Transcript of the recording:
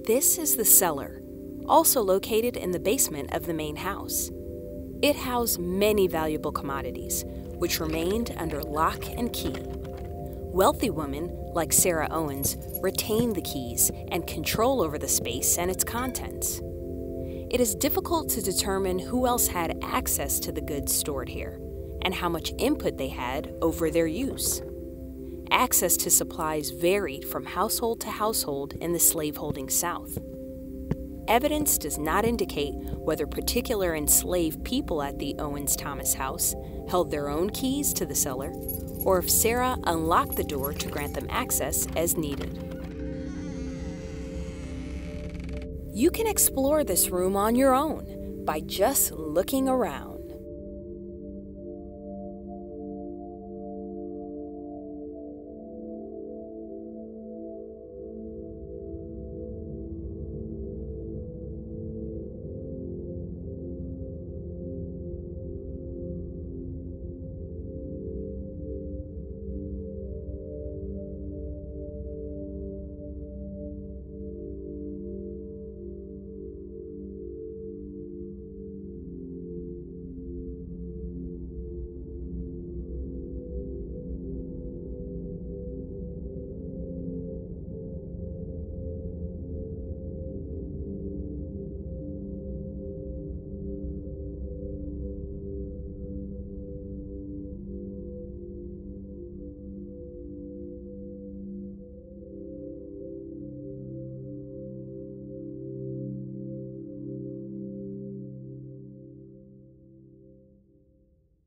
This is the cellar, also located in the basement of the main house. It housed many valuable commodities, which remained under lock and key. Wealthy women, like Sarah Owens, retained the keys and control over the space and its contents. It is difficult to determine who else had access to the goods stored here, and how much input they had over their use. Access to supplies varied from household to household in the slaveholding South. Evidence does not indicate whether particular enslaved people at the Owens-Thomas House held their own keys to the cellar, or if Sarah unlocked the door to grant them access as needed. You can explore this room on your own by just looking around.